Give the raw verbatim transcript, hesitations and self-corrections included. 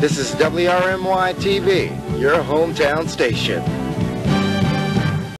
This is W R M Y T V, your hometown station.